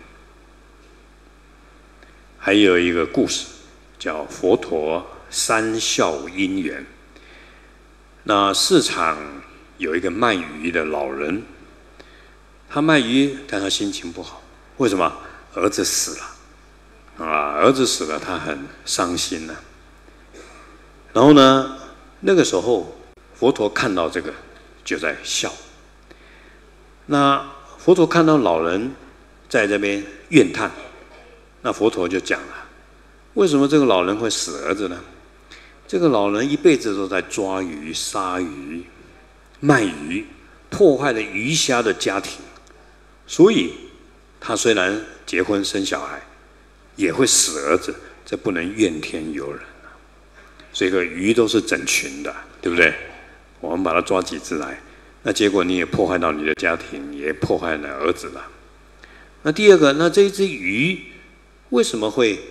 还有一个故事叫佛陀三笑因缘。那市场有一个卖鱼的老人，他卖鱼，但他心情不好。为什么？儿子死了，啊，儿子死了，他很伤心呢、啊。然后呢，那个时候佛陀看到这个，就在笑。那佛陀看到老人在这边怨叹，那佛陀就讲了：为什么这个老人会死儿子呢？这个老人一辈子都在抓鱼、杀鱼。卖鱼，破坏了鱼虾的家庭，所以他虽然结婚生小孩，也会死儿子，这不能怨天尤人啊。所以个鱼都是整群的，对不对？我们把它抓几只来，那结果你也破坏到你的家庭，也破坏了儿子了。那第二个，那这一只鱼为什么会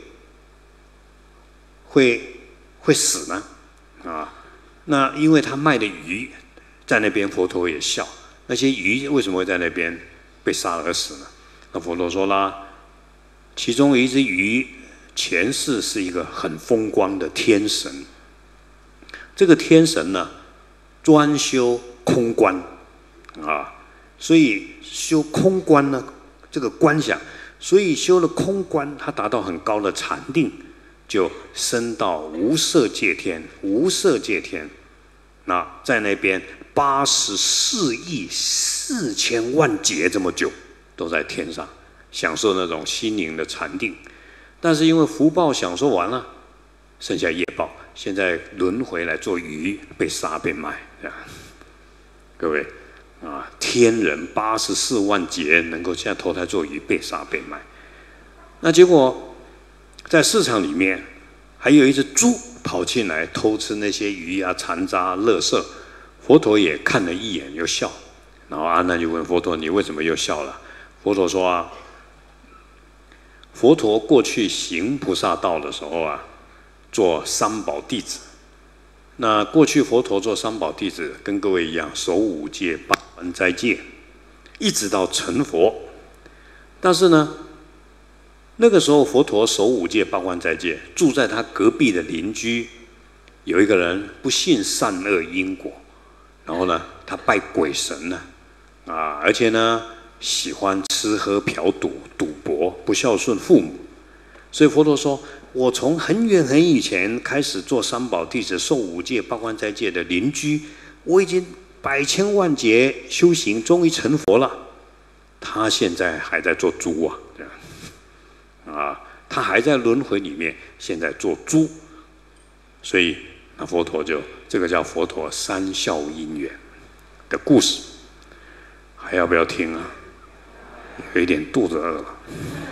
会会死呢？啊，那因为他卖的鱼。在那边，佛陀也笑。那些鱼为什么会在那边被杀而死呢？那佛陀说啦，其中有一只鱼，前世是一个很风光的天神。这个天神呢，专修空观啊，所以修空观呢，这个观想，所以修了空观，他达到很高的禅定，就升到无色界天。无色界天，那在那边。八十四亿四千万劫这么久，都在天上享受那种心灵的禅定，但是因为福报享受完了，剩下业报，现在轮回来做鱼，被杀被卖。这样，各位啊，天人八十四万劫能够现在投胎做鱼，被杀被卖。那结果在市场里面，还有一只猪跑进来偷吃那些鱼啊、残渣、垃圾。佛陀也看了一眼，又笑。然后阿难就问佛陀：“你为什么又笑了？”佛陀说：“啊，佛陀过去行菩萨道的时候啊，做三宝弟子。那过去佛陀做三宝弟子，跟各位一样，守五戒、八关斋戒，一直到成佛。但是呢，那个时候佛陀守五戒、八关斋戒，住在他隔壁的邻居有一个人不信善恶因果。”然后呢，他拜鬼神呢，啊，而且呢，喜欢吃喝嫖赌、赌博，不孝顺父母。所以佛陀说：“我从很远很以前开始做三宝弟子、受五戒、八关斋戒的邻居，我已经百千万劫修行，终于成佛了。他现在还在做猪啊，这样啊，他还在轮回里面，现在做猪。所以那佛陀就。”这个叫佛陀三笑因缘的故事，还要不要听啊？有一点肚子饿了。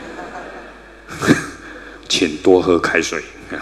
请多喝开水。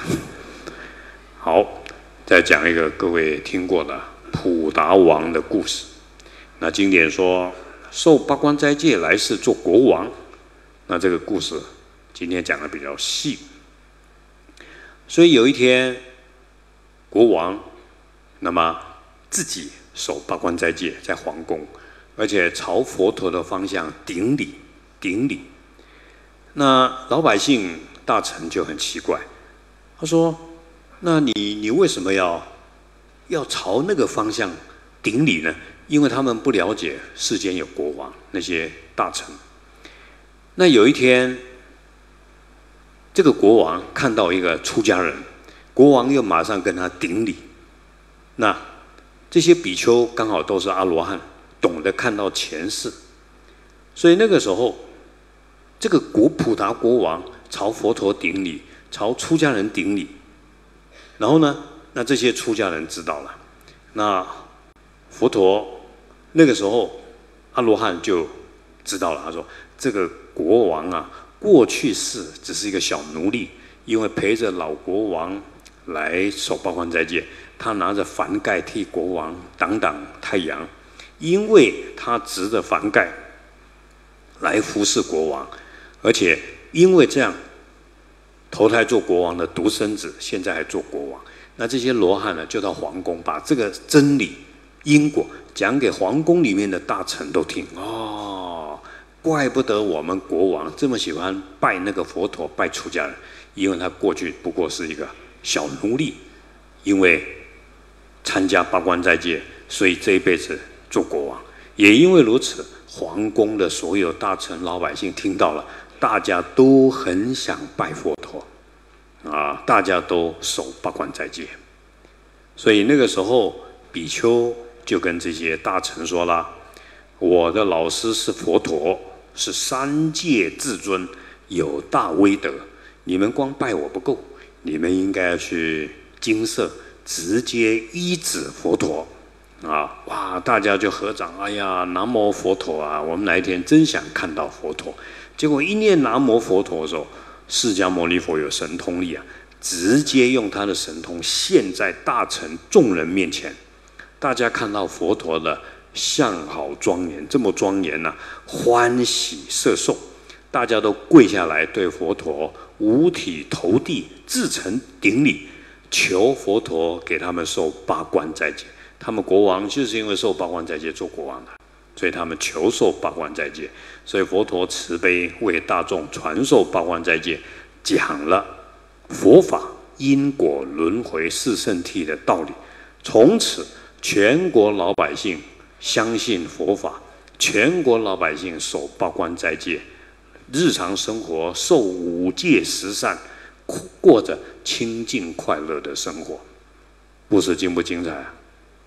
好，再讲一个各位听过的普达王的故事。那经典说，受八关斋戒来世做国王。那这个故事今天讲的比较细。所以有一天，国王那么自己守八关斋戒，在皇宫，而且朝佛陀的方向顶礼顶礼。那老百姓大臣就很奇怪，他说：“那你你为什么要要朝那个方向顶礼呢？”因为他们不了解世间有国王，那些大臣。那有一天，这个国王看到一个出家人，国王又马上跟他顶礼。那这些比丘刚好都是阿罗汉，懂得看到前世，所以那个时候，这个国普达国王朝佛陀顶礼，朝出家人顶礼。然后呢，那这些出家人知道了，那佛陀那个时候阿罗汉就知道了，他说：“这个国王啊，过去世只是一个小奴隶，因为陪着老国王来守八关斋戒，他拿着幡盖替国王挡挡太阳，因为他执着幡盖来服侍国王，而且因为这样投胎做国王的独生子，现在还做国王。那这些罗汉呢，就到皇宫把这个真理因果讲给皇宫里面的大臣都听。哦，怪不得我们国王这么喜欢拜那个佛陀，拜出家人，因为他过去不过是一个小奴隶，因为参加八关斋戒，所以这一辈子做国王。也因为如此，皇宫的所有大臣老百姓听到了，大家都很想拜佛陀，啊，大家都守八关斋戒。所以那个时候，比丘就跟这些大臣说了：“我的老师是佛陀，是三界至尊，有大威德。你们光拜我不够，你们应该要去精舍直接依止佛陀。”啊，哇！大家就合掌，哎呀，南无佛陀啊！我们哪一天真想看到佛陀。结果一念南无佛陀的时候，释迦牟尼佛有神通力啊，直接用他的神通现在大臣众人面前。大家看到佛陀的相好庄严，这么庄严呐、啊，欢喜摄受，大家都跪下来对佛陀五体投地，至诚顶礼，求佛陀给他们受八关斋戒。他们国王就是因为受八关斋戒做国王的，所以他们求受八关斋戒。所以佛陀慈悲为大众传授八关斋戒，讲了佛法因果轮回四圣谛的道理。从此全国老百姓相信佛法，全国老百姓守八关斋戒，日常生活受五戒十善，过着清净快乐的生活。故事精不精彩啊？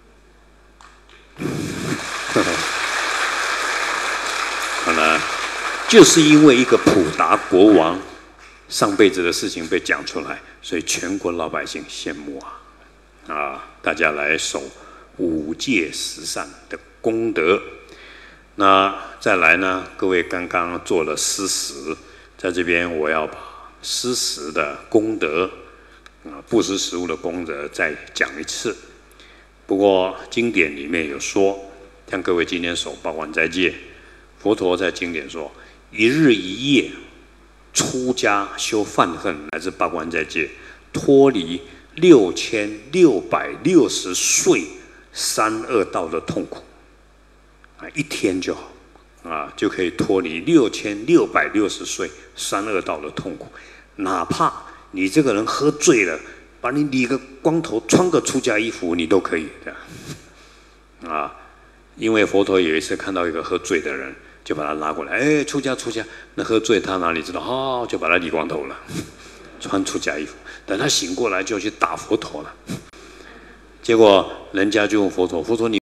好了，就是因为一个普达国王上辈子的事情被讲出来，所以全国老百姓羡慕啊！啊，大家来守五戒十善的功德。那再来呢？各位刚刚做了施食，在这边我要把施食的功德啊，布施食物的功德再讲一次。不过经典里面有说，像各位今天守八关斋戒，佛陀在经典说，一日一夜出家修梵恨乃至八关斋戒，脱离六千六百六十岁三恶道的痛苦，啊，一天就好，啊，就可以脱离六千六百六十岁三恶道的痛苦。哪怕你这个人喝醉了，把你理个光头，穿个出家衣服，你都可以这样，啊，因为佛陀有一次看到一个喝醉的人，就把他拉过来，哎，出家出家。那喝醉他哪里知道？哦，就把他理光头了，穿出家衣服。等他醒过来，就去打佛陀了。结果人家就问佛陀：佛陀你